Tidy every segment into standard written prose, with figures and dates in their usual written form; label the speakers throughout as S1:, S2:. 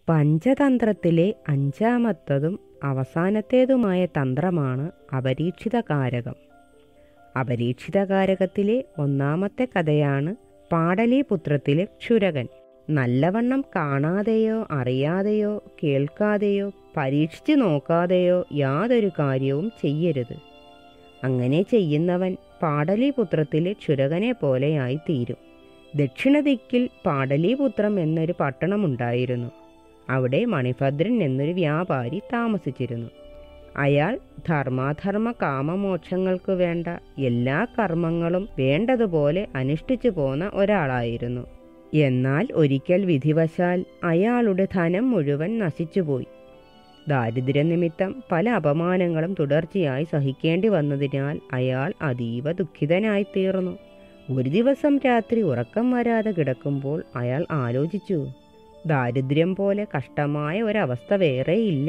S1: പഞ്ചതന്ത്രത്തിലെ അഞ്ചാമത്തതും അവസാനത്തേതുമായ തന്ത്രമാണ് അപരീക്ഷിതകാരകം. അപരീക്ഷിതകാരകത്തിലെ ഒന്നാമത്തെ കഥയാണ് പാടലീപുത്രത്തിലെ ക്ഷുരകൻ. നല്ലവണ്ണം കാണാതെയോ അറിയാതെയോ കേൾക്കാതെയോ പരീക്ഷിച്ചു നോക്കാതെയോ യാതൊരു കാര്യവും ചെയ്യരുത്. അങ്ങനെ ചെയ്യുന്നവൻ പാടലീപുത്രത്തിലെ ക്ഷുരകനെ പോലെയായി തീരും. ദക്ഷിണദിക്കിൽ പാടലീപുത്രം എന്നൊരു പട്ടണമുണ്ടായിരുന്നു. അവിടെ മണിഭദ്രൻ എന്നൊരു വ്യാപാരി താമസിച്ചിരുന്നു. അയാൾ ധർമാധർമ്മ കാമമോക്ഷങ്ങൾക്ക് വേണ്ട എല്ലാ കർമ്മങ്ങളും വേണ്ടതുപോലെ അനുഷ്ഠിച്ചു പോന്ന ഒരാളായിരുന്നു. എന്നാൽ ഒരിക്കൽ വിധിവശാൽ അയാളുടെ ധനം മുഴുവൻ നശിച്ചുപോയി. ദാരിദ്ര്യനിമിത്തം പല അപമാനങ്ങളും തുടർച്ചയായി സഹിക്കേണ്ടി വന്നതിനാൽ അയാൾ അതീവ ദുഃഖിതനായിത്തീർന്നു. ഒരു ദിവസം രാത്രി ഉറക്കം വരാതെ കിടക്കുമ്പോൾ അയാൾ ആലോചിച്ചു, ദാരിദ്ര്യം പോലെ കഷ്ടമായ ഒരവസ്ഥ വേറെയില്ല.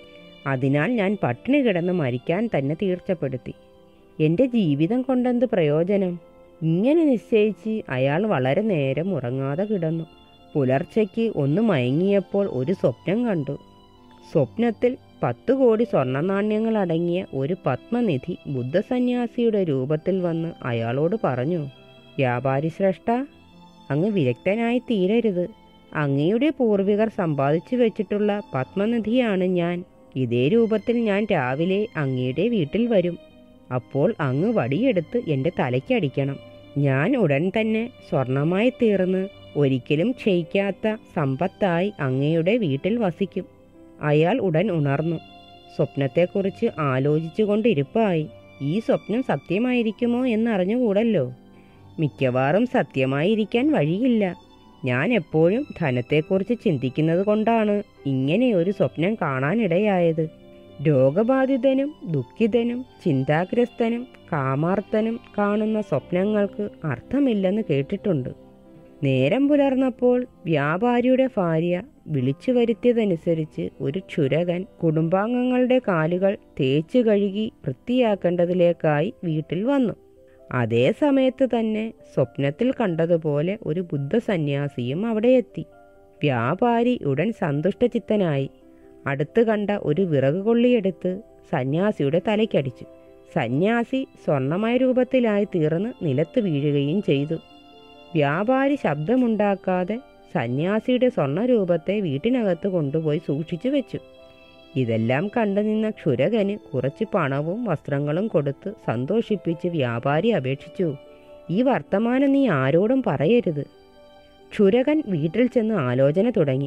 S1: അതിനാൽ ഞാൻ പട്ടിണി കിടന്ന് മരിക്കാൻ തന്നെ തീർച്ചപ്പെടുത്തി. എൻ്റെ ജീവിതം കൊണ്ടെന്ത് പ്രയോജനം? ഇങ്ങനെ നിശ്ചയിച്ച് അയാൾ വളരെ നേരം ഉറങ്ങാതെ കിടന്നു. പുലർച്ചയ്ക്ക് ഒന്ന് മയങ്ങിയപ്പോൾ ഒരു സ്വപ്നം കണ്ടു. സ്വപ്നത്തിൽ 10 കോടി സ്വർണ്ണനാണ്യങ്ങൾ അടങ്ങിയ ഒരു പത്മനിധി ബുദ്ധസന്യാസിയുടെ രൂപത്തിൽ വന്ന് അയാളോട് പറഞ്ഞു, വ്യാപാരി ശ്രേഷ്ഠ, അങ്ങ് വിരക്തനായി തീരരുത്. അങ്ങയുടെ പൂർവികർ സമ്പാദിച്ചു വെച്ചിട്ടുള്ള പത്മനിധിയാണ് ഞാൻ. ഇതേ രൂപത്തിൽ ഞാൻ രാവിലെ അങ്ങയുടെ വീട്ടിൽ വരും. അപ്പോൾ അങ്ങ് വടിയെടുത്ത് എൻ്റെ തലയ്ക്കടിക്കണം. ഞാൻ ഉടൻ തന്നെ സ്വർണമായി തീർന്ന് ഒരിക്കലും ക്ഷയിക്കാത്ത സമ്പത്തായി അങ്ങയുടെ വീട്ടിൽ വസിക്കും. അയാൾ ഉടൻ ഉണർന്നു. സ്വപ്നത്തെക്കുറിച്ച് ആലോചിച്ചു കൊണ്ടിരിപ്പായി. ഈ സ്വപ്നം സത്യമായിരിക്കുമോ എന്നറിഞ്ഞുകൂടല്ലോ. മിക്കവാറും സത്യമായിരിക്കാൻ വഴിയില്ല. ഞാൻ എപ്പോഴും ധനത്തെക്കുറിച്ച് ചിന്തിക്കുന്നത് കൊണ്ടാണ് ഇങ്ങനെയൊരു സ്വപ്നം കാണാനിടയായത്. രോഗബാധിതനും ദുഃഖിതനും ചിന്താഗ്രസ്തനും കാമാർത്തനും കാണുന്ന സ്വപ്നങ്ങൾക്ക് അർത്ഥമില്ലെന്ന് കേട്ടിട്ടുണ്ട്. നേരം പുലർന്നപ്പോൾ വ്യാപാരിയുടെ ഭാര്യ വിളിച്ചു വരുത്തിയതനുസരിച്ച് ഒരു ക്ഷുരകൻ കുടുംബാംഗങ്ങളുടെ കാലുകൾ തേച്ചു കഴുകി വൃത്തിയാക്കേണ്ടതിലേക്കായി വീട്ടിൽ വന്നു. അതേ സമയത്ത് തന്നെ സ്വപ്നത്തിൽ കണ്ടതുപോലെ ഒരു ബുദ്ധസന്യാസിയും അവിടെ എത്തി. വ്യാപാരി ഉടൻ സന്തുഷ്ടചിത്തനായി അടുത്ത് കണ്ട ഒരു വിറക് കൊള്ളിയെടുത്ത് സന്യാസിയുടെ തലയ്ക്കടിച്ചു. സന്യാസി സ്വർണ്ണമയ രൂപത്തിലായി തീർന്ന് നിലത്ത് വീഴുകയും ചെയ്തു. വ്യാപാരി ശബ്ദമുണ്ടാക്കാതെ സന്യാസിയുടെ സ്വർണ്ണരൂപത്തെ വീട്ടിനകത്ത് കൊണ്ടുപോയി സൂക്ഷിച്ചു വെച്ചു. ഇതെല്ലാം കണ്ടു നിന്ന ക്ഷുരകന് കുറച്ച് പണവും വസ്ത്രങ്ങളും കൊടുത്ത് സന്തോഷിപ്പിച്ച് വ്യാപാരി അപേക്ഷിച്ചു, ഈ വർത്തമാനം നീ ആരോടും പറയരുത്. ക്ഷുരകൻ വീട്ടിൽ ചെന്ന് ആലോചന തുടങ്ങി.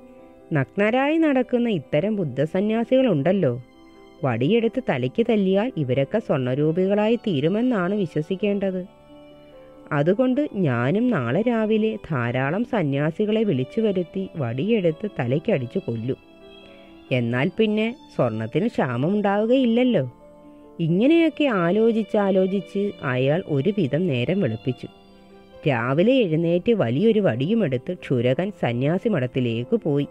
S1: നഗ്നരായി നടക്കുന്ന ഇത്തരം ബുദ്ധസന്യാസികളുണ്ടല്ലോ, വടിയെടുത്ത് തലയ്ക്ക് തല്ലിയാൽ ഇവരൊക്കെ സ്വർണ്ണരൂപികളായി തീരുമെന്നാണ് വിശ്വസിക്കേണ്ടത്. അതുകൊണ്ട് ഞാനും നാളെ രാവിലെ ധാരാളം സന്യാസികളെ വിളിച്ചു വരുത്തി വടിയെടുത്ത് തലയ്ക്കടിച്ചു കൊല്ലും. എന്നാൽ പിന്നെ സ്വർണത്തിന് ക്ഷാമമുണ്ടാവുകയില്ലല്ലോ. ഇങ്ങനെയൊക്കെ ആലോചിച്ച് അയാൾ ഒരുവിധം നേരം വെളുപ്പിച്ചു. രാവിലെ എഴുന്നേറ്റ് വലിയൊരു വടിയുമെടുത്ത് ക്ഷുരകൻ സന്യാസി മഠത്തിലേക്ക് പോയി.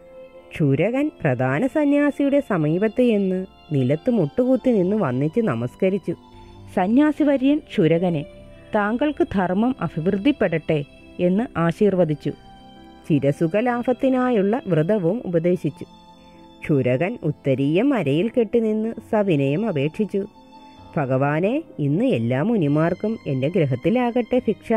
S1: ക്ഷുരകൻ പ്രധാന സന്യാസിയുടെ സമീപത്ത് എന്ന് നിലത്ത് മുട്ടുകുത്തി നിന്ന് വന്നിച്ച് നമസ്കരിച്ചു. സന്യാസി വര്യൻ ക്ഷുരകനെ, താങ്കൾക്ക് ധർമ്മം അഭിവൃദ്ധിപ്പെടട്ടെ എന്ന് ആശീർവദിച്ചു. ചിരസുഖലാഭത്തിനായുള്ള വ്രതവും ഉപദേശിച്ചു. ക്ഷുരകൻ ഉത്തരീയം അരയിൽ കെട്ടിനിന്ന് സവിനയം അപേക്ഷിച്ചു, ഭഗവാനെ, ഇന്ന് എല്ലാ മുനിമാർക്കും എൻ്റെ ഗൃഹത്തിലാകട്ടെ ഭിക്ഷ.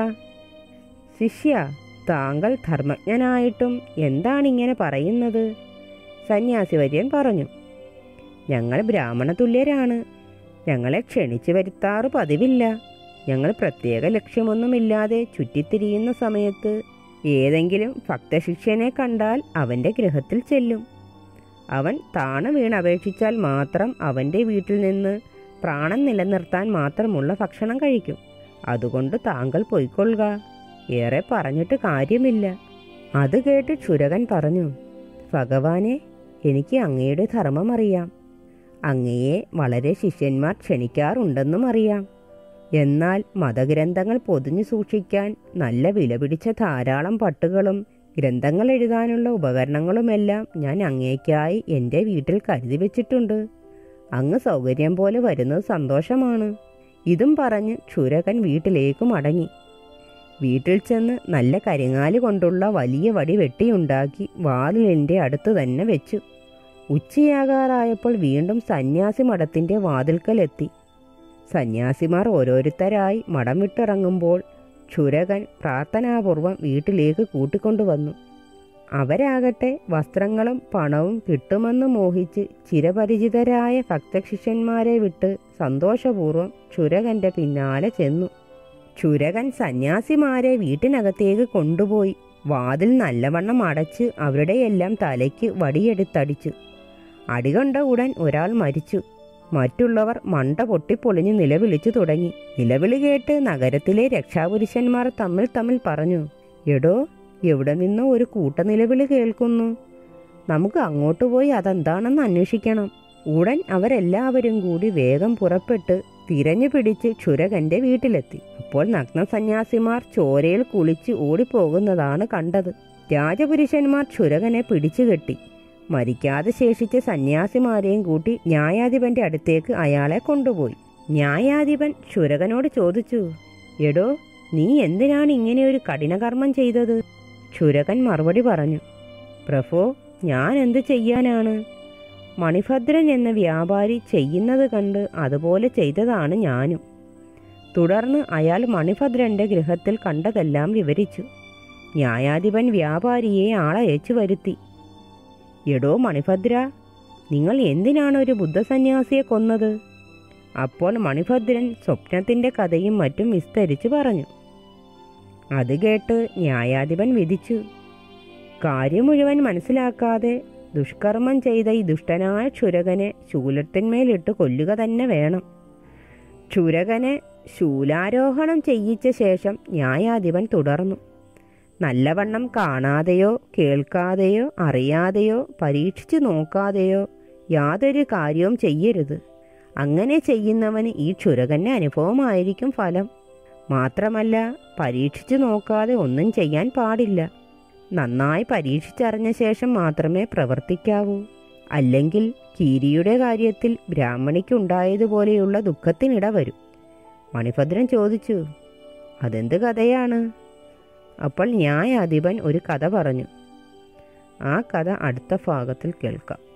S1: ശിഷ്യ, താങ്കൾ ധർമ്മജ്ഞനായിട്ടും എന്താണിങ്ങനെ പറയുന്നത്? സന്യാസി വര്യൻ പറഞ്ഞു, ഞങ്ങൾ ബ്രാഹ്മണ തുല്യരാണ്. ഞങ്ങളെ ക്ഷണിച്ചു വരുത്താറ് പതിവില്ല. ഞങ്ങൾ പ്രത്യേക ലക്ഷ്യമൊന്നുമില്ലാതെ ചുറ്റിത്തിരിയുന്ന സമയത്ത് ഏതെങ്കിലും ഭക്തശിഷ്യനെ കണ്ടാൽ അവൻ്റെ ഗൃഹത്തിൽ ചെല്ലും. അവൻ താണു വീണപേക്ഷിച്ചാൽ മാത്രം അവൻ്റെ വീട്ടിൽ നിന്ന് പ്രാണൻ നിലനിർത്താൻ മാത്രമുള്ള ഭക്ഷണം കഴിക്കും. അതുകൊണ്ട് താങ്കൾ പൊയ്ക്കൊള്ളുക. ഏറെ പറഞ്ഞിട്ട് കാര്യമില്ല. അത് കേട്ട് ക്ഷുരകൻ പറഞ്ഞു, ഭഗവാനെ, എനിക്ക് അങ്ങയുടെ ധർമ്മം അറിയാം. അങ്ങയെ വളരെ ശിഷ്യന്മാർ ക്ഷണിക്കാറുണ്ടെന്നും അറിയാം. എന്നാൽ മതഗ്രന്ഥങ്ങൾ പൊതിഞ്ഞു സൂക്ഷിക്കാൻ നല്ല വിലപിടിച്ച ധാരാളം പട്ടുകളും ഗ്രന്ഥങ്ങൾ എഴുതാനുള്ള ഉപകരണങ്ങളുമെല്ലാം ഞാൻ അങ്ങേക്കായി എൻ്റെ വീട്ടിൽ കരുതി വെച്ചിട്ടുണ്ട്. അങ്ങ് സൗകര്യം പോലെ വരുന്നത് സന്തോഷമാണ്. ഇതും പറഞ്ഞ് ക്ഷുരകൻ വീട്ടിലേക്ക് മടങ്ങി. വീട്ടിൽ ചെന്ന് നല്ല കരിങ്ങാല് കൊണ്ടുള്ള വലിയ വടി വെട്ടിയുണ്ടാക്കി വാതിലിൻ്റെ അടുത്ത് തന്നെ വെച്ചു. ഉച്ചയാകാറായപ്പോൾ വീണ്ടും സന്യാസി മഠത്തിൻ്റെ വാതിൽക്കലെത്തി. സന്യാസിമാർ ഓരോരുത്തരായി മഠം വിട്ടിറങ്ങുമ്പോൾ ക്ഷുരകൻ പ്രാർത്ഥനാപൂർവം വീട്ടിലേക്ക് കൂട്ടിക്കൊണ്ടുവന്നു. അവരാകട്ടെ വസ്ത്രങ്ങളും പണവും കിട്ടുമെന്ന് മോഹിച്ച് ചിരപരിചിതരായ ഭക്തശിഷ്യന്മാരെ വിട്ട് സന്തോഷപൂർവ്വം ക്ഷുരകൻ്റെ പിന്നാലെ ചെന്നു. ക്ഷുരകൻ സന്യാസിമാരെ വീട്ടിനകത്തേക്ക് കൊണ്ടുപോയി വാതിൽ നല്ലവണ്ണം അടച്ച് അവരുടെയെല്ലാം തലയ്ക്ക് വടിയെടുത്തടിച്ചു. അടികൊണ്ട ഉടൻ ഒരാൾ മരിച്ചു. മറ്റുള്ളവർ മണ്ട പൊട്ടിപ്പൊളിഞ്ഞ് നിലവിളിച്ചു തുടങ്ങി. നിലവിളി കേട്ട് നഗരത്തിലെ രക്ഷാപുരുഷന്മാർ തമ്മിൽ പറഞ്ഞു, എടോ, എവിടെ നിന്നോ ഒരു കൂട്ടനിലവിളി കേൾക്കുന്നു. നമുക്ക് അങ്ങോട്ട് പോയി അതെന്താണെന്ന് അന്വേഷിക്കണം. ഉടൻ അവരെല്ലാവരും കൂടി വേഗം പുറപ്പെട്ട് തിരഞ്ഞു പിടിച്ച് ക്ഷുരകന്റെ വീട്ടിലെത്തി. അപ്പോൾ നഗ്ന സന്യാസിമാർ ചോരയിൽ കുളിച്ച് ഓടിപ്പോകുന്നതാണ് കണ്ടത്. രാജപുരുഷന്മാർ ക്ഷുരകനെ പിടിച്ചുകെട്ടി. മരിക്കാതെ ശേഷിച്ച സന്യാസിമാരെയും കൂട്ടി ന്യായാധിപന്റെ അടുത്തേക്ക് അയാളെ കൊണ്ടുപോയി. ന്യായാധിപൻ ക്ഷുരകനോട് ചോദിച്ചു, എടോ, നീ എന്തിനാണ് ഇങ്ങനെ ഒരു കഠിനകർമ്മം ചെയ്തത്? ക്ഷുരകൻ മറുപടി പറഞ്ഞു, പ്രഭോ, ഞാൻ എന്ത് ചെയ്യാനാണ്? മണിഭദ്രൻ എന്ന വ്യാപാരി ചെയ്യുന്നത് കണ്ട് അതുപോലെ ചെയ്തതാണ് ഞാനും. തുടർന്ന് അയാൾ മണിഭദ്രന്റെ ഗൃഹത്തിൽ കണ്ടതെല്ലാം വിവരിച്ചു. ന്യായാധിപൻ വ്യാപാരിയെ ആളയച്ചു വരുത്തി. എടോ മണിഭദ്ര, നിങ്ങൾ എന്തിനാണ് ഒരു ബുദ്ധസന്യാസിയെ കൊന്നത്? അപ്പോൾ മണിഭദ്രൻ സ്വപ്നത്തിൻ്റെ കഥയും മറ്റും വിസ്തരിച്ചു പറഞ്ഞു. അത് കേട്ട് ന്യായാധിപൻ വിധിച്ചു, കാര്യം മുഴുവൻ മനസ്സിലാക്കാതെ ദുഷ്കർമ്മം ചെയ്ത ഈ ദുഷ്ടനായ ക്ഷുരകനെ ശൂലത്തിന്മേലിട്ട് കൊല്ലുക തന്നെ വേണം. ക്ഷുരകനെ ശൂലാരോഹണം ചെയ്യിച്ച ശേഷം ന്യായാധിപൻ തുടർന്നു, നല്ലവണ്ണം കാണാതെയോ കേൾക്കാതെയോ അറിയാതെയോ പരീക്ഷിച്ചു നോക്കാതെയോ യാതൊരു കാര്യവും ചെയ്യരുത്. അങ്ങനെ ചെയ്യുന്നവന് ഈ ക്ഷുരകൻ്റെ അനുഭവമായിരിക്കും ഫലം. മാത്രമല്ല, പരീക്ഷിച്ചു നോക്കാതെ ഒന്നും ചെയ്യാൻ പാടില്ല. നന്നായി പരീക്ഷിച്ചറിഞ്ഞ ശേഷം മാത്രമേ പ്രവർത്തിക്കാവൂ. അല്ലെങ്കിൽ കീരിയുടെ കാര്യത്തിൽ ബ്രാഹ്മണിക്കുണ്ടായതുപോലെയുള്ള ദുഃഖത്തിനിട വരും. മണിഭദ്രൻ ചോദിച്ചു, അതെന്ത് കഥയാണ്? അപ്പോൾ ന്യായാധിപൻ ഒരു കഥ പറഞ്ഞു. ആ കഥ അടുത്ത ഭാഗത്തിൽ കേൾക്കാം.